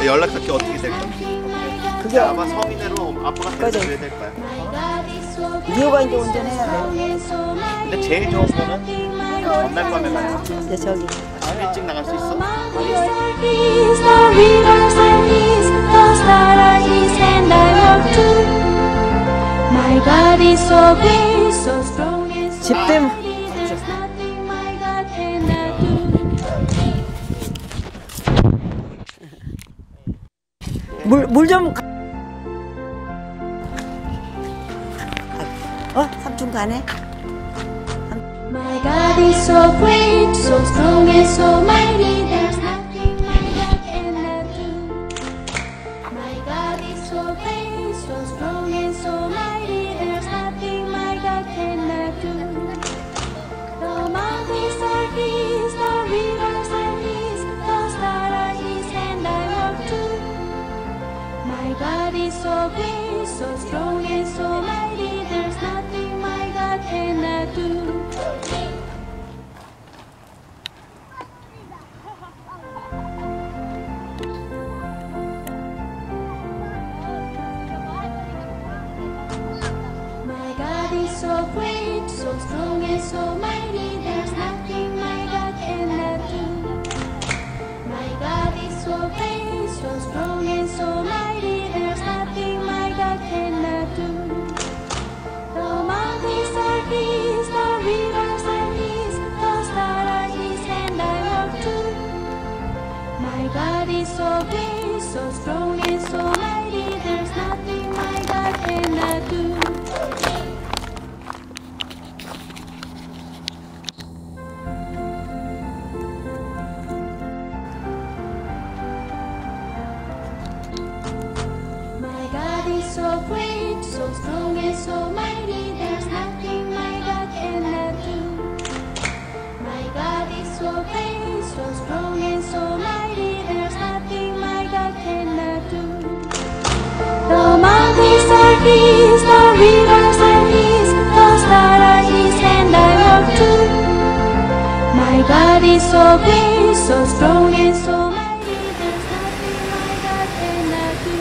연락할게. 어떻게 될 건지. 그게 아마 서민으로 아빠가 해줘야 될 거야. 니오가 이제 운전해야 돼. 근데 제일 좋은 거는 전날 밤에 가요. 근데 저기 아침 일찍 나갈 수 있어? 집 때문에 물 좀 삼촌 가네. My God is so great, so strong and so mighty. There's nothing my God cannot do. My God is so great, so strong and so mighty. There's nothing my God cannot do. The mountains are His, the rivers are His, the stars are His, and I walk too. My God is so great, so strong and so mighty. There's nothing my God cannot do. My God is so great, so strong and so mighty. There's nothing my God cannot do. My God is so great, so strong and so mighty. There's nothing my God cannot do. The mountains are His, the rivers are His, the stars are His, and I walk too. My God is so great, so strong and so mighty. There's nothing my God cannot do. My God is so great, so strong and so mighty. There's nothing my God cannot do. My God is so great, so strong and so mighty. There's nothing my God cannot do. The mountains are His, the rivers are His, the stars are His, and I walk too. My God is so great, so strong and so mighty. There's nothing my God cannot do.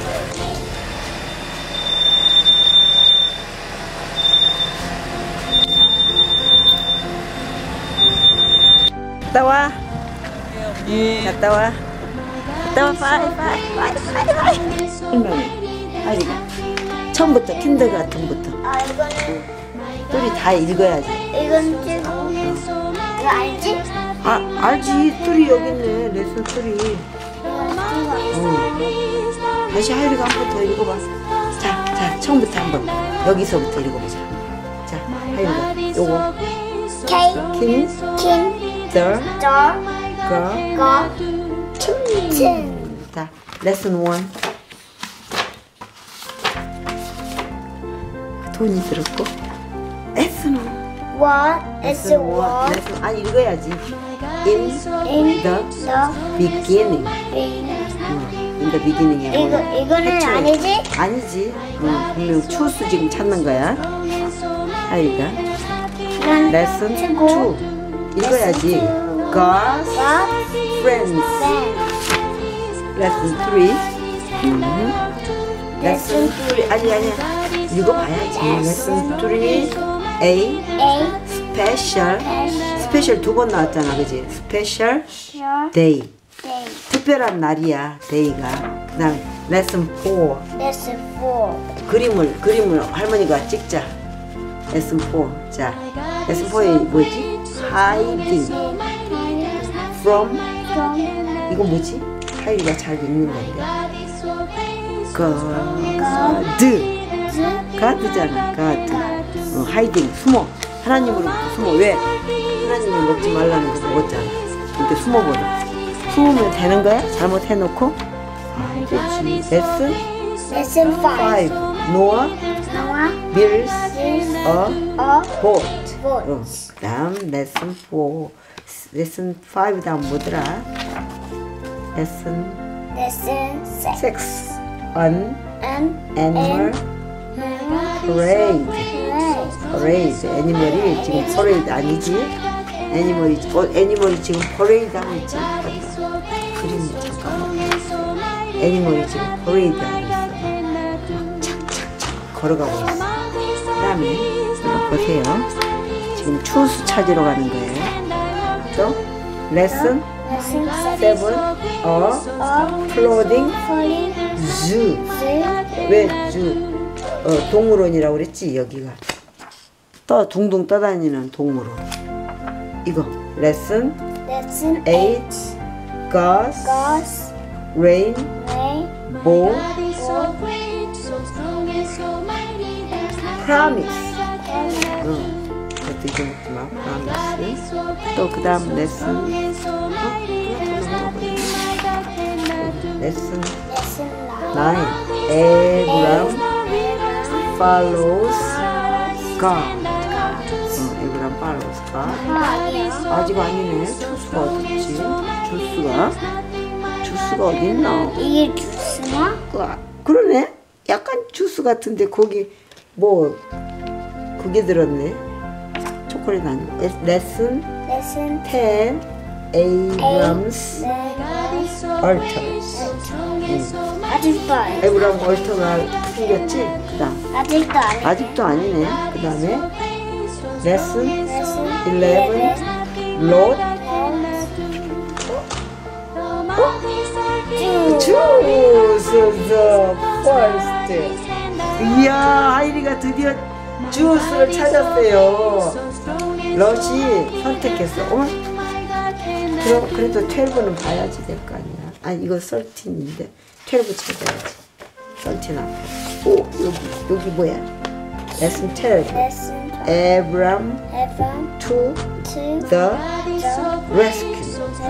갔다 와. 갔다 와. 갔다 와. 빠이. 설명해. 아이가 처음부터 킨더가튼부터. 이거는 똘이 다 읽어야지. 이건 찍고 이거 알지? 알지. 똘이 여기 있네. 레슨 똘이. 다시 하율이가 한 번 더 읽어봐. 자, 처음부터 한번 여기서부터 읽어보자. 자, 하율이가 요거 K 더 거 자, 레슨 1. 돈이 들었고 레슨 1. 레슨 1 읽어야지. In the beginning. In the beginning에 이거는 아니지? 아니지. 분명 추수 지금 찾는 거야. 하이가 레슨 2 읽어야지. God's friends. 레슨 3. 레슨 3 아니야. 읽어봐야지. 레슨 3 A 스페셜 두 번 나왔잖아, 그지? 스페셜 데이. 특별한 날이야, 데이가. 그다음에 레슨 4. 그림을 할머니가 찍자. 레슨 4. 자, 레슨 4에 뭐지? Hiding from. 이거 뭐지? 하이리가 잘 읽는 건데. 가드잖아. 가드. 하이딩 숨어. 하나님으로부터 숨어. 왜? 하나님을 먹지 말라는 거 먹었잖아. 이렇게 숨어버려. 숨으면 되는 거야? 잘못해놓고. 그렇지. 레슨 5. 노아 builds a boat. 다음 레슨 4. 레슨 5 다음 뭐더라? 레슨 6. An animal parade. 애니멀이 지금 퍼레이드 아니지? 애니멀이 지금 퍼레이드 하고 있지? 그림 잠깐만. 애니멀이 지금 퍼레이드 하고 있어. 착착착 걸어가고 있어. 그 다음에 보세요. 지금 추수 찾으러 가는 거예요. 또 레슨 Lesson 7 플로딩 주. 왜 주? 동물원이라고 그랬지 여기가. 둥둥 떠다니는 동물원. 이거 레슨 Lesson 8 Gus Goss Rain Rain Bow So great, so strong and so mighty, there's nothing Promise. like 그것도 잊어먹지 마. God Promise. is so great, 또 그 다음 so 레슨 strong and so mighty, there's nothing my God cannot do. 레슨 Lesson 9 Abraham follows God. Abraham follows God. 아직 아니네. 주스가 어딨지? 주스가 어디 있나? 이게 주스나? 그러네. 약간 주스 같은데 거기 뭐 그게 들었네. 초콜릿 아니고. 레슨 Lesson 10 Abraham's altars. 아직도 안 해. 에브람 얼터가 생겼지? 그 다음 아직도 안 해. 아직도 아니네. 그 다음에 레슨 Lesson 11 롯 choose the first. 이야 하이리가 드디어 주스를 찾았어요. 롯이 선택했어. 그래도 12는 봐야지 될 거 아니야. 아니 이거 13인데 12 찾아야지. 13 앞에. 오 여기 뭐야? 레슨 12 Lesson Abram Evan to to the rescue.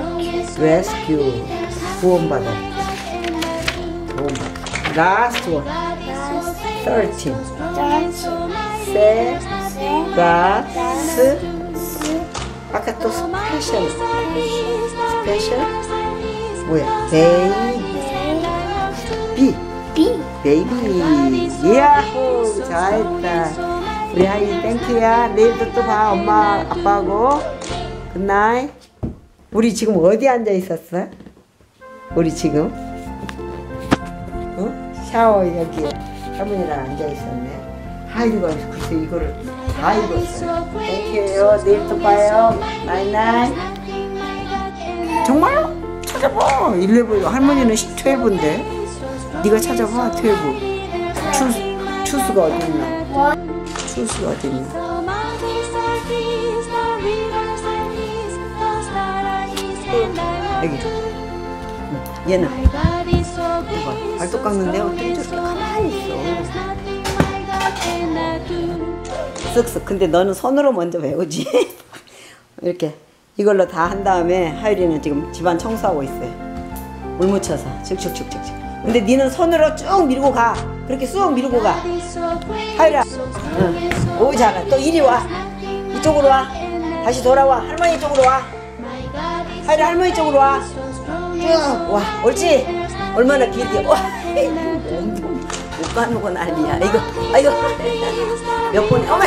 구원받았다. Last one 13 세바스. 아까 또 스페셜 뭐야? 베이비. 야호 잘했다. 우리 하이 땡큐야. 내일도 또 봐. 엄마 아빠하고 굿나잇. 우리 지금 어디 앉아 있었어? 우리 지금 샤워 여기 할머니랑 앉아 있었네. 하이가 글쎄 이거를 다 입었어요. 땡큐요. 내일 또 봐요. 나잇나잇. 정말요? 찾아봐. 11 할머니는 12인데 네가 찾아봐. 12 추수가 어디 있나? 추수가 어디 있나? 여기. 얘는 누가 발톱 깎는데 어떻게 저렇게 가만히 있어. 쓱쓱. 근데 너는 손으로 먼저 배우지. 이렇게 이걸로 다 한 다음에 하율이는 지금 집안 청소하고 있어요. 물 묻혀서 축축축축. 근데 니는 손으로 쭉 밀고 가. 그렇게 쑥 밀고 가. 하율아. 응. 오 잘해. 또 이리 와. 이쪽으로 와. 다시 돌아와. 할머니 쪽으로 와. 하율아 할머니 쪽으로 와. 쭉 와. 옳지. 얼마나 길게. 와. 못 가는 거 난리야. 아이고. 몇 번에. 어머.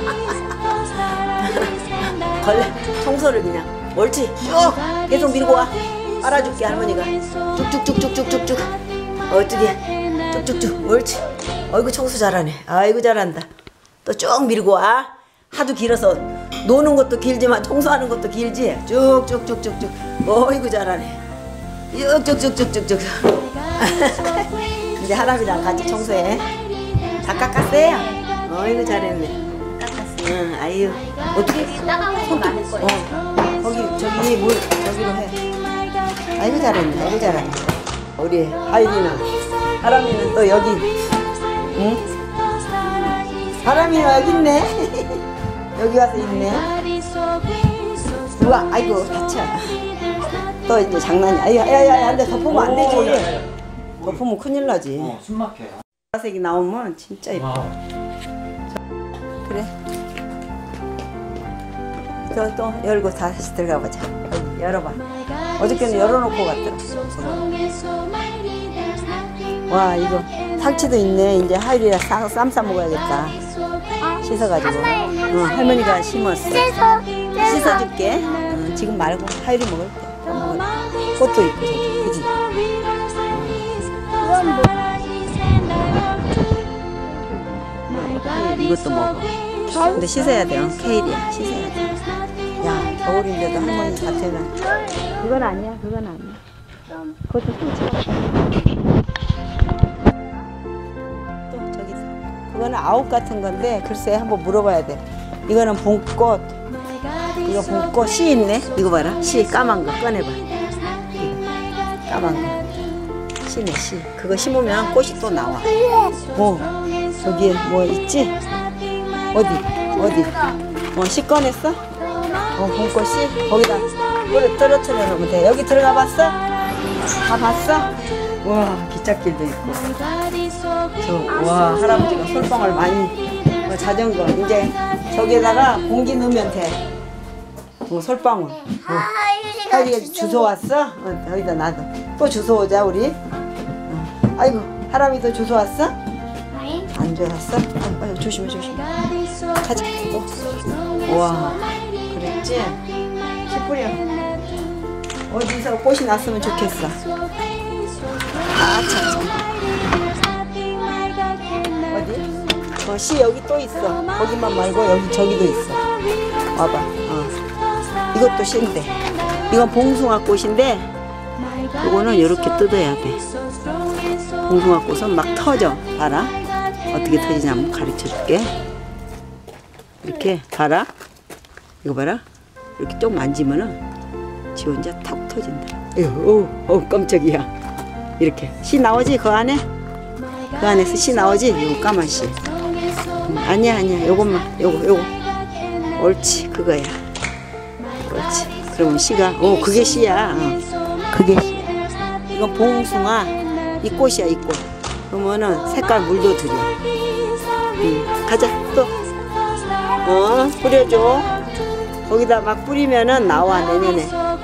걸레 청소를 그냥. 옳지. 쭉 계속 밀고 와. 빨아줄게 할머니가. 쭉쭉쭉쭉쭉쭉쭉. 어떻게 쭉쭉쭉. 옳지. 어이구 청소 잘하네. 아이고 잘한다. 또 쭉 밀고 와. 하도 길어서 노는 것도 길지만 청소하는 것도 길지. 쭉쭉쭉쭉쭉. 어이구 잘하네. 쭉쭉쭉쭉쭉쭉. 이제 할아버지랑 같이 청소해. 다 깎았어요? 어이구 잘했네. 깎았어. 응, 아유. 어떻게 손톱 거기 저기 물 저기로 해. 아이고 잘했네. 아이고 잘하네. 우리 하율이는 하람이는 또 여기. 응? 하람이는 여기 있네. 여기 와서 있네. 우와 아이고 다쳐. 또 이제 장난이. 아유 야야야 안돼. 덮으면 안 되지. 덮으면 큰일 나지. 숨 막혀요. 보라색이 나오면 진짜 예뻐. 그래. 또 열고 다시 들어가 보자. 여기 열어봐. 어저께는 열어놓고 갔더라. 와 이거 상치도 있네. 이제 하율이랑 쌈 싸 먹어야겠다. 씻어가지고. 응, 할머니가 심었어. 씻어줄게. 지금 말고 하율이 먹을 때. 꽃도 있고 저기 그지? 이건 뭐? 이것도 먹어. 근데 씻어야 돼요. 케일이야. 씻어야 돼. 야, 겨울인데도 할머니 자태는. 그건 아니야. 그건 아니야. 그것도 훔쳐. 또 저기 그거는 아욱 같은 건데 글쎄 한번 물어봐야 돼. 이거는 봄꽃. 이거 봄꽃 씨 있네. 이거 봐라. 씨 까만 거 꺼내봐. 까만 거. 씨네 씨. 그거 심으면 꽃이 또 나와. 저기에 뭐 있지? 어디? 씨 꺼냈어? 봄꽃씨? 거기다 물을 떨어뜨려 놓으면 돼. 여기 들어가 봤어? 다 봤어? 와, 기찻길도 있고. 와, 할아버지가 솔방울 많이, 자전거. 이제 저기에다가 공기 넣으면 돼. 솔방울. 하이리가 주워 왔어? 여기다 놔둬. 또 주워 오자, 우리. 아이고, 할아버지도 주워 왔어? 안 좋았어? 아유, 조심해. 가자. 와, 그랬지? 씨 뿌려. 어디서 꽃이 났으면 좋겠어. 참. 어디? 씨 여기 또 있어. 거기만 말고 여기 저기도 있어. 와봐. 이것도 씨인데. 이건 봉숭아 꽃인데, 요거는 이렇게 뜯어야 돼. 봉숭아 꽃은 막 터져. 봐라. 어떻게 터지냐 한번 가르쳐 줄게. 이렇게 봐라. 이거 봐라. 이렇게 좀 만지면은 지 혼자 탁 터진다. 깜짝이야. 이렇게 씨 나오지 그 안에? 그 안에서 씨 나오지? 이거 까만 씨. 아니야. 요것만. 요거. 옳지. 그거야. 옳지. 그러면 씨가 그게 씨야. 그게 씨야. 이건 봉숭아. 이 꽃이야 이 꽃. 그러면은 색깔 물도 들여. 가자 또. 뿌려줘. 거기다 막 뿌리면은 나와 내년에.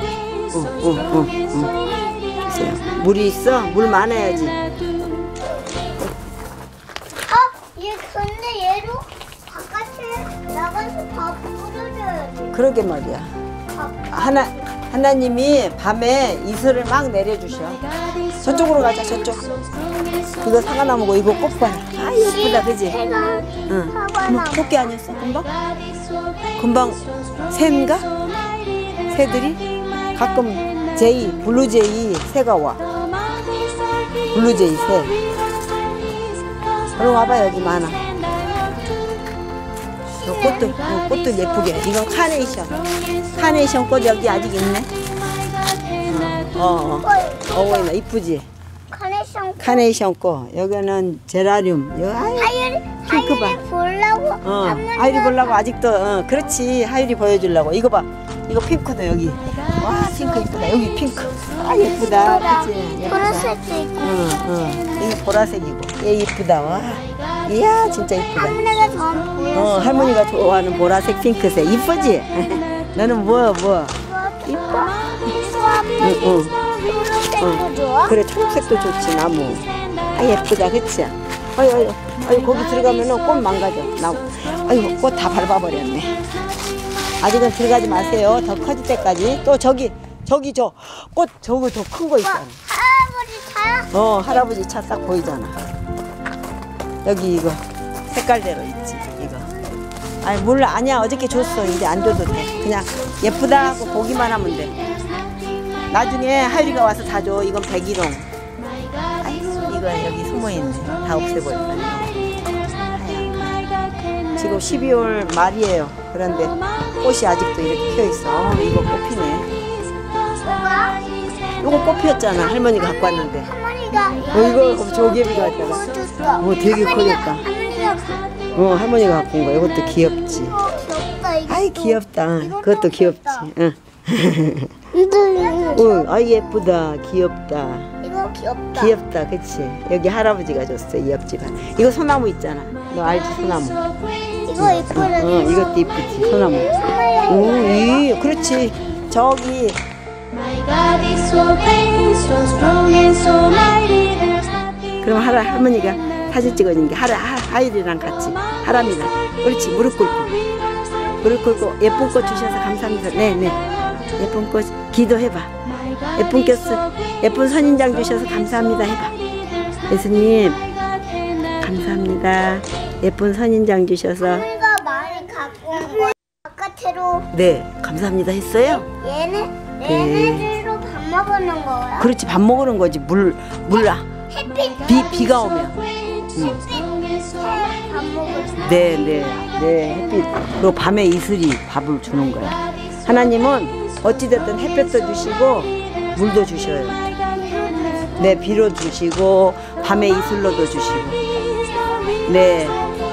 주세요. 물이 있어? 물 많아야지. 얘 근데 얘로 바깥에 나가서 밥 뿌려줘야지. 그러게 말이야. 하나님이 밤에 이슬을 막 내려주셔. 저쪽으로 가자. 저쪽. 이거 사과나무고 이거 꽃 봐라. 예쁘다 그지? 응. 토끼 아니었어? 금방 새인가? 새들이? 가끔 블루제이 새가 와. 블루제이 새. 얼른 와봐. 여기 많아. 꽃도 예쁘게. 이건 카네이션 꽃 여기 아직 있네. 어머나 이쁘지? 카네이션 꽃. 여기는 제라늄. 핑크 봐. 하율이 보려고 아직도. 그렇지. 하율이 보여주려고. 이거 봐. 이거 핑크도 여기. 와, 핑크 이쁘다. 여기 핑크. 예쁘다. 그치? 보라색도 있고. 이거 보라색이고. 얘 이쁘다. 와. 이야, 진짜 이쁘다. 할머니가 좋아하는 보라색. 할머니가 좋아하는 보라색 핑크색. 이쁘지? 너는 뭐? 이뻐. 초록색도 좋아? 그래, 초록색도 좋지, 나무. 예쁘다, 그치? 아유, 거기 들어가면은 꽃 망가져. 아유, 꽃 다 밟아버렸네. 아직은 들어가지 마세요. 더 커질 때까지. 또 저기 저 꽃 저거 더 큰 거 있잖아. 할아버지 차야? 할아버지 차 딱 보이잖아. 여기 이거 색깔대로 있지, 이거. 아니, 몰라. 아니야. 어저께 줬어. 이제 안 줘도 돼. 그냥 예쁘다 하고 보기만 하면 돼. 나중에 하율이가 와서 다 줘. 이건 백일홍. 아이고, 이거 여기 숨어있네. 다 없애버렸다. 하얀. 지금 12월 말이에요. 그런데 꽃이 아직도 이렇게 피어있어. 이거 꽃피네. 이거 꽃 피었잖아. 할머니가 갖고 왔는데. 할머니가 이거 조개비가 왔다가. 되게 커졌다. 할머니가 갖고 온 거야. 이것도 귀엽지. 귀엽다. 이거. 아이, 귀엽다. 그것도 귀엽지. 응. 예쁘다. 귀엽다. 이거 귀엽다. 귀엽다. 그치? 여기 할아버지가 줬어. 이 옆집에. 이거 소나무 있잖아. 너 알지? 소나무. 이거 이쁘다. 이것도 이쁘지. 소나무. 그렇지. 저기. 그럼 할머니가 사진 찍어준 게 하율이랑 같이. 하람이랑. 그렇지. 무릎 꿇고 예쁜 꽃 주셔서 감사합니다. 네. 예쁜 꽃 기도해봐. 예쁜 선인장 주셔서 감사합니다 해봐. 예수님 감사합니다. 예쁜 선인장 주셔서. 우리가 많이 갖고 온 거. 바깥으로 네, 감사합니다 했어요. 얘네들로 밥 먹는 거야. 그렇지, 밥 먹으는 거지. 물 햇빛 비가 오면. 밥 먹을. 네, 햇빛. 그리고 밤에 이슬이 밥을 주는 거야. 하나님은 어찌됐든 햇볕도 주시고 물도 주셔요. 네, 비로 주시고 밤에 이슬로도 주시고. 네,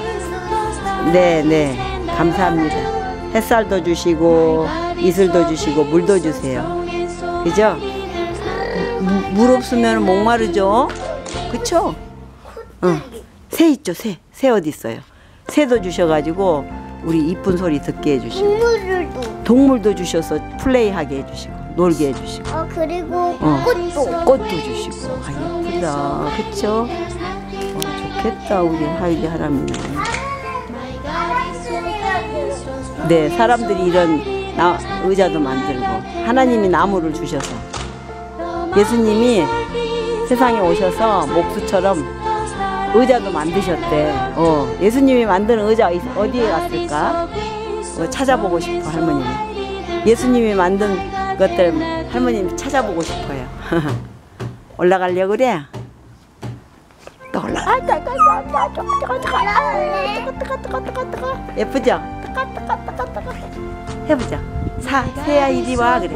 감사합니다. 햇살도 주시고 이슬도 주시고 물도 주세요. 그죠? 물 없으면 목마르죠? 그쵸? 새 있죠, 새. 새 어디 있어요? 새도 주셔가지고 우리 이쁜 소리 듣게 해주시고 동물도 주셔서 플레이하게 해주시고 놀게 해주시고 그리고 꽃도 주시고. 아, 예쁘다. 그쵸? 좋겠다 우리 하이디 하람이는. 네, 사람들이 이런 의자도 만들고 하나님이 나무를 주셔서 예수님이 세상에 오셔서 목수처럼 의자도 만드셨대. 예수님이 만든 의자 어디에 갔을까? 찾아보고 싶어 할머니는. 예수님이 만든 것들 할머니 찾아보고 싶어요. 올라가려고 그래? 또 올라가. 예쁘죠? 해보자. 새야 이리 와 그래.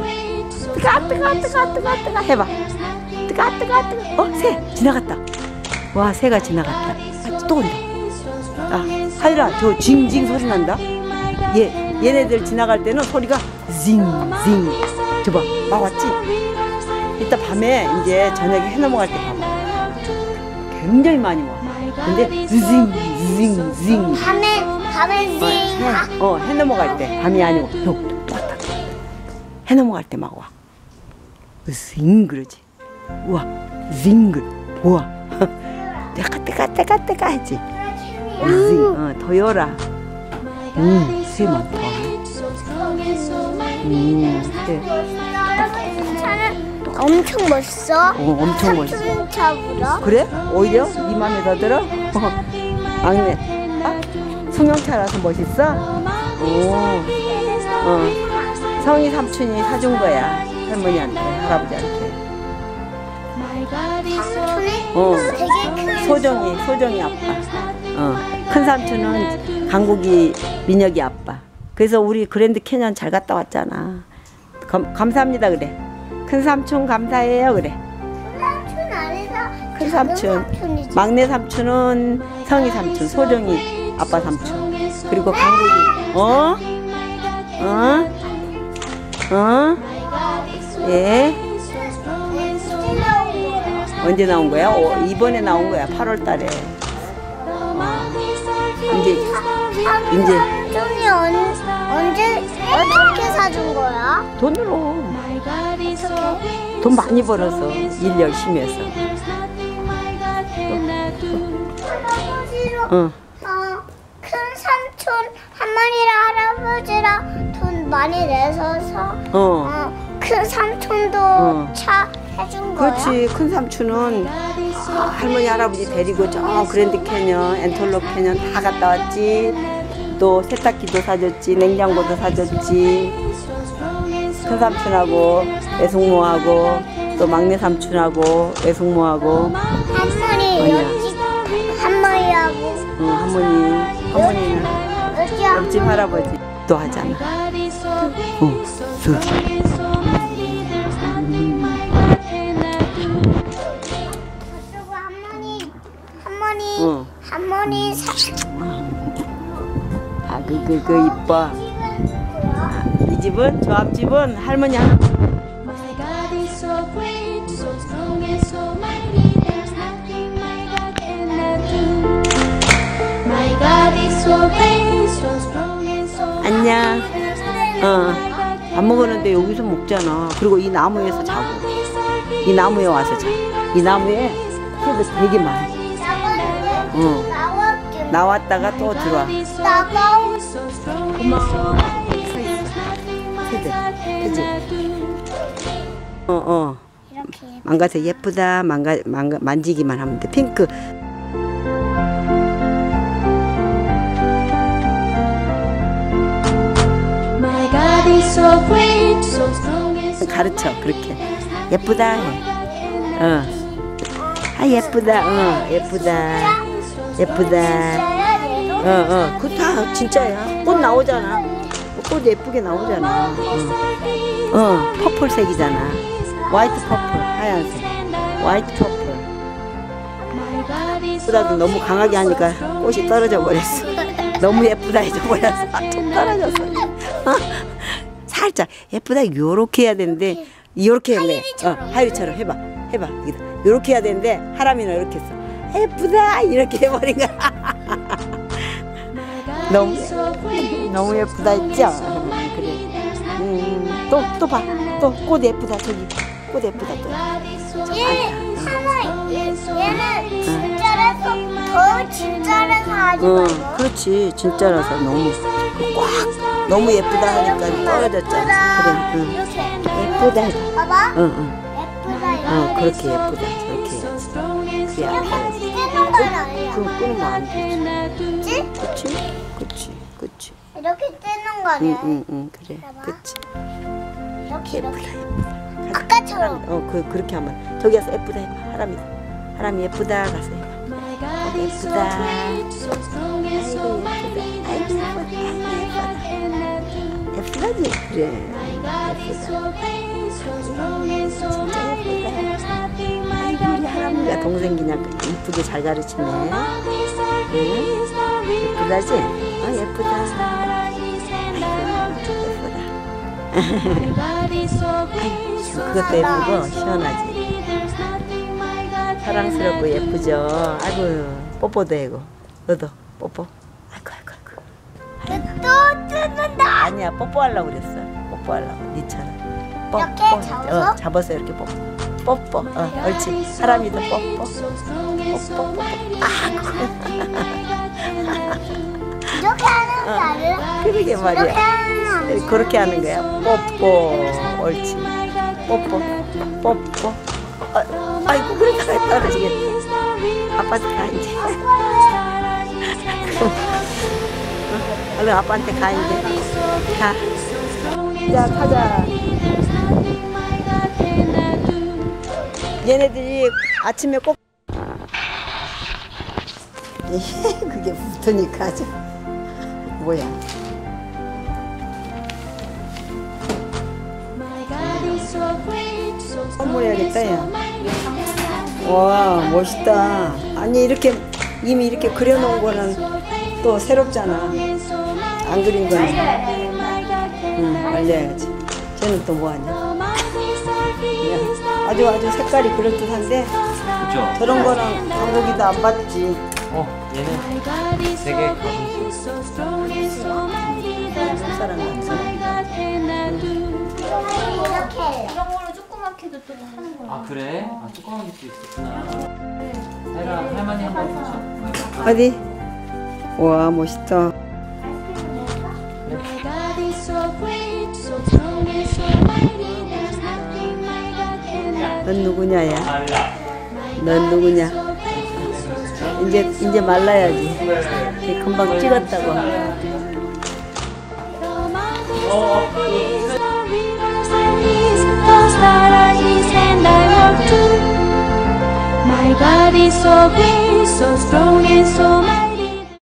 뜨가 해봐. 뜨가. 새 지나갔다. 와, 새가 지나갔다. 또 온다. 하이라, 저 징징 소리 난다. 얘네들 지나갈 때는 소리가 징징. 저봐, 막 왔지? 이따 밤에 이제 저녁에 해 넘어갈 때 봐봐. 굉장히 많이 와. 근데 징징. 밤에 해 넘어갈 때. 밤이 아니고 또 왔다. 해 넘어갈 때 막 와. 징 그러지. 우와, 징글. 우와. 때가 하지. 더여라. 새 많다. 차는 엄청 멋있어. 엄청 멋있어. 자차보다. 그래? 오히려 네 맘에 더 들어? 막내. 승용차라서 멋있어? 성희 삼촌이 사준 거야. 할머니한테, 할아버지한테. 되게 큰 소정이 아빠. 큰 삼촌은 강국이 민혁이 아빠. 그래서 우리 그랜드 캐년 잘 갔다 왔잖아. 감사합니다 그래. 큰 삼촌 감사해요 그래. 삼촌 아니라 큰 삼촌. 막내 삼촌은 성희 삼촌, 소정이 아빠 삼촌. 그리고 강국이. 예. 언제 나온 거야? 이번에 나온 거야. 8월 달에. 이제 삼촌이 언제 어떻게 사준 거야? 돈으로. 돈 많이 벌어서 일 열심히 해서. 큰 삼촌 할머니랑 할아버지랑 돈 많이 내서서 큰 삼촌도 차 해준 거야? 그렇지. 큰 삼촌은 할머니 할아버지 데리고 저 그랜드 캐년, 엔톨록 캐년 다 갔다 왔지. 또 세탁기도 사줬지, 냉장고도 사줬지. 큰 삼촌하고 외숙모하고 또 막내 삼촌하고 외숙모하고 할머니하고 할머니는 옆집 할아버지 또 하잖아. 할머니 그거 이뻐. 이 집은 저 앞집은 할머니 하나. 안녕. 밥 먹었는데 여기서 먹잖아. 그리고 이 나무에서 자고. 이 나무에 와서 자. 이 나무에 새도 되게 많아. 나왔다가 또 들어와. 고마워. 새들. 그치? 망가서 예쁘다. 만지기만 하면 돼. 핑크. My God is so great, so strong and so 가르쳐 그렇게 예쁘다 해. 아 예쁘다. 예쁘다. 그거 다 진짜야. 꽃 나오잖아. 꽃 예쁘게 나오잖아. 퍼플색이잖아. 화이트 퍼플, 하얀색. 화이트 퍼플. 예쁘다도 너무 강하게 하니까 꽃이 떨어져 버렸어. 너무 예쁘다 해줘 버렸어. 툭 떨어졌어. 살짝 예쁘다 요렇게 해야 되는데 요렇게 할래. 하율이처럼 해봐. 여기다. 요렇게 해야 되는데 하람이는 이렇게 했어. 예쁘다 이렇게 해버린 거야. 너무 예쁘다 했죠? 그래. 또 봐. 또 꽃 예쁘다. 저기 꽃 예쁘다 또. 얘는 진짜라서 더 진짜라서 하지 말고. 그렇지. 진짜라서 너무 예쁘다 하니까 떨어졌잖아. 그래. 예쁘다 해봐. 봐봐. 응. 예쁘다. 그렇게 예쁘다. 저렇게 해야지. 그래야 이렇게 뜨는 건 아니야. 그럼 끊으면 안 되지. 그치? 그치. 이렇게 뜨는 거네. 응. 그래. 봐봐. 그치. 이렇게. 예쁘다. 아까처럼. 그렇게 하면 저기 가서 예쁘다 해봐. 하람이 예쁘다 가서 해봐. 예쁘다. 예쁘다지. 그래. 우리 하람이가 동생 그냥 이쁘게 잘 가르치네. 예쁘다지? 예쁘다. 그것도 예쁘고 시원하지. 사랑스럽고 예쁘죠. 아이고 뽀뽀도 해고. 너도 뽀뽀. 아이고. 또 뜯는다. 아니야 뽀뽀하려고 그랬어. 뽀뽀하려고 니처럼. 이렇게 잡아서? 잡아서 이렇게 뽀뽀. 옳지. 사람이도 뽀뽀. 이렇게 하는 게 아니라 그러게 말이야. 이렇게 하는 거. 그렇게 하는 거야. 뽀뽀. 옳지. 뽀뽀. 아이고 그러다가 떨어지겠다. 아빠한테 가 이제. 얼른 아빠한테 가 이제. 가. 자 가자. 얘네들이 아침에 꼭 그게 붙으니까 아주 뭐야. 선물해야겠다 야. 와 멋있다. 아니 이렇게 이미 이렇게 그려놓은 거는 또 새롭잖아. 안 그린 거는 알려야지. 쟤는 또 뭐하냐. 아주 색깔이 그럴듯한데 그죠? 저런 거는 한국이도 안 봤지. 얘는 되게 가보시. 사람 이렇게. 이런 걸로 조그맣게도 또 하는 거야. 아 그래? 조그만 것도 있었구나. 해라 할머니 한번 보자. 어디? 와 멋있다. 넌 누구냐 야? 넌 누구냐? 이제 말라야지. 금방 찍었다고. My God is so great, so strong and so mighty.